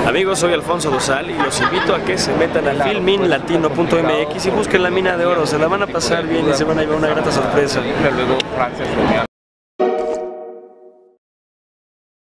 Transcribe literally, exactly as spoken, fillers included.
Amigos, soy Alfonso Dosal y los invito a que se metan a filmin latino punto m x y busquen La Mina de Oro. Se la van a pasar bien y se van a llevar una grata sorpresa. Luego Francia se unió